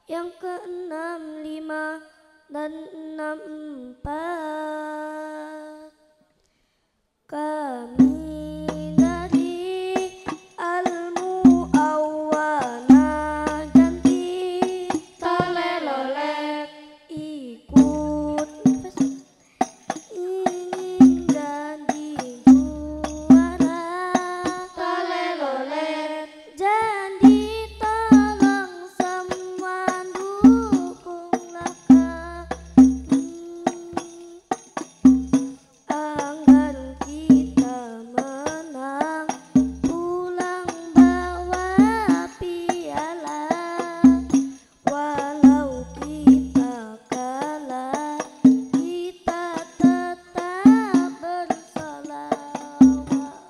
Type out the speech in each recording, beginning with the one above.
Yang keenam 5 dan 6 4. Kami dari Al-Mu'awwanah Janti Tolelolek ikut ingin jadi juara. Tolelolek Jadi tolong semua dukunglah kami agar kita menang, pulang bawa piala. Walau kita kalah, kita tetap bersolawat.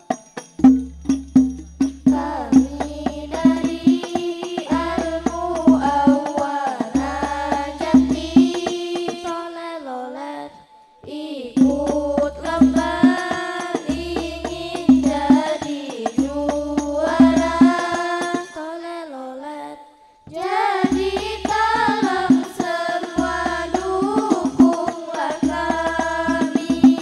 Kami dari Al-Mu'awwanah Janti Tolelolek ikut lomba ingin jadi juara. tolelolek Jadi tolong semua dukunglah kami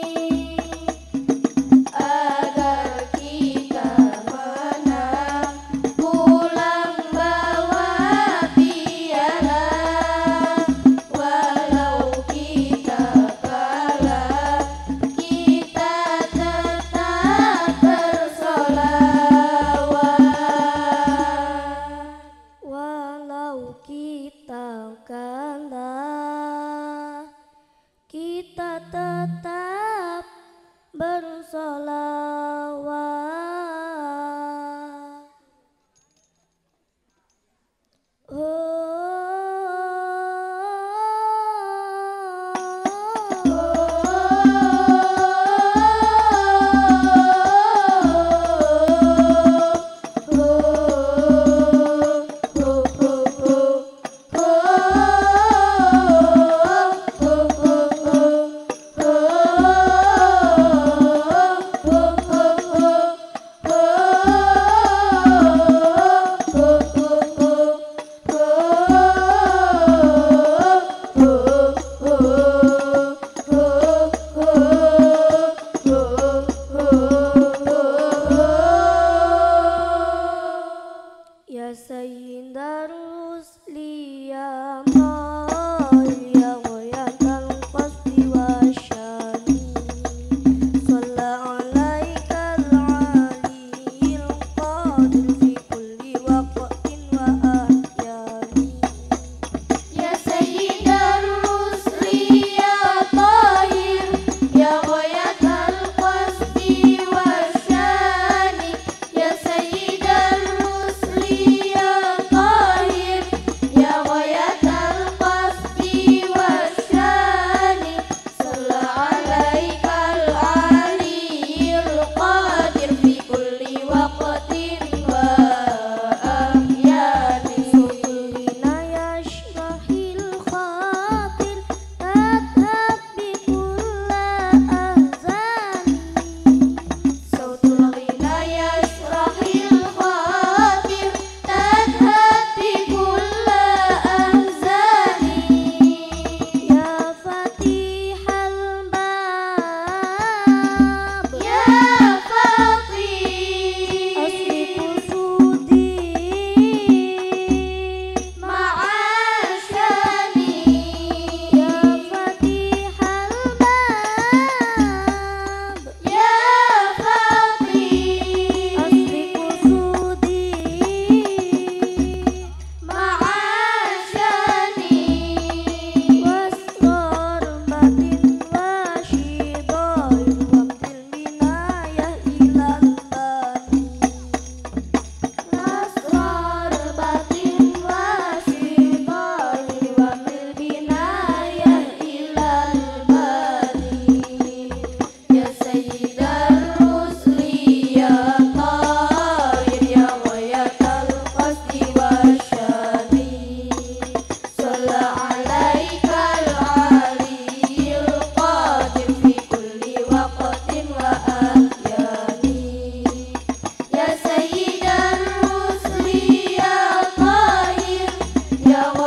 agar kita menang, pulang bawa piala. Walau kita kalah, kita tetap bersolawat. walau kita kalah, kita tetap bersolawat. Ya Sayyidar Rusli ya Maulid ya Ghayatal Qasdi wasyani, Shalla alaikal aliyil qadir fi kulli waqtin wa ahyani. Ya Sayyidar Rusli ya Tahir ya Ghayatal Qasdi wasyani. Ya Sayyidar Rusli ya Tahir ya Ghayatal Qasdi wasyani. Shalla alaikal aliyil qadir fi kulli waqtin wa ahyani. Hina yashrahil khatir tadhab bi kulla ahzani. Sautul ghina yashrahil khatir tadhhab bi kulla ahzani. Ya Fatihal Bab Ya Fatih asli kusudi ma'asyani. Ya Fatihal Bab Ya Fatih asli kusudi ma'asyani. wasrar batin washidoy wamtil binayah ilal bani. Asrar batin wasyidai wa bil binayah ilal bani. Ya Sayyidar Rusli ya Tahir ya Ghayatal Qasdi wasyani. Shalla alaikal aliyil qadir fi kulli waqtin wa ahyani. Ya Sayyidar Rusli ya Tahir ya